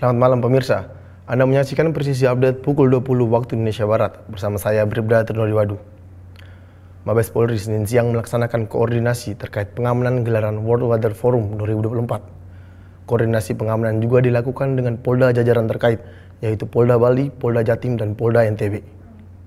Selamat malam pemirsa, Anda menyaksikan Presisi Update pukul 20 waktu Indonesia Barat bersama saya Bribda Ternodiwadu. Mabes Polri Senin siang melaksanakan koordinasi terkait pengamanan gelaran World Water Forum 2024. Koordinasi pengamanan juga dilakukan dengan Polda jajaran terkait, yaitu Polda Bali, Polda Jatim, dan Polda NTB.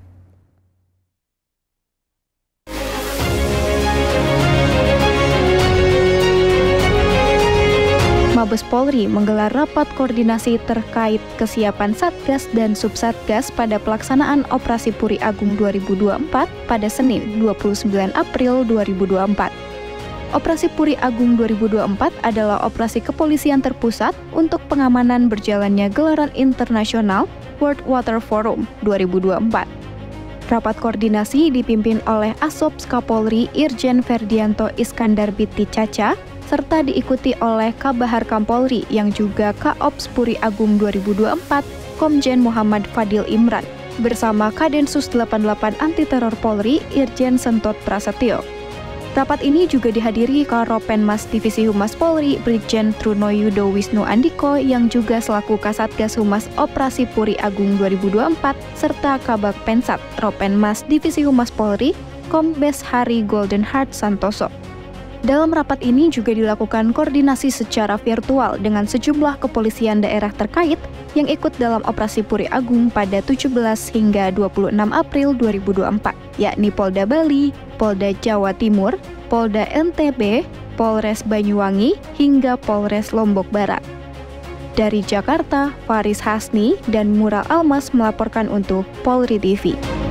Mabes Polri menggelar rapat koordinasi terkait kesiapan Satgas dan Subsatgas pada pelaksanaan Operasi Puri Agung 2024 pada Senin 29 April 2024. Operasi Puri Agung 2024 adalah operasi kepolisian terpusat untuk pengamanan berjalannya gelaran internasional World Water Forum 2024. Rapat koordinasi dipimpin oleh Asop Kapolri Irjen Ferdianto Iskandar Biti Caca, serta diikuti oleh Kabahar Kampolri yang juga Kaops Puri Agung 2024, Komjen Muhammad Fadil Imran, bersama Kadensus 88 Anti Teror Polri Irjen Sentot Prasetyo. Rapat ini juga dihadiri Karopenmas Divisi Humas Polri Brigjen Trunoyudo Wisnu Andiko yang juga selaku Kasatgas Humas Operasi Puri Agung 2024, serta Kabak Pensat Ropenmas Divisi Humas Polri Kombes Hari Golden Heart Santoso. Dalam rapat ini juga dilakukan koordinasi secara virtual dengan sejumlah kepolisian daerah terkait yang ikut dalam Operasi Puri Agung pada 17 hingga 26 April 2024, yakni Polda Bali, Polda Jawa Timur, Polda NTB, Polres Banyuwangi, hingga Polres Lombok Barat. Dari Jakarta, Faris Hasni dan Mural Almas melaporkan untuk Polri TV.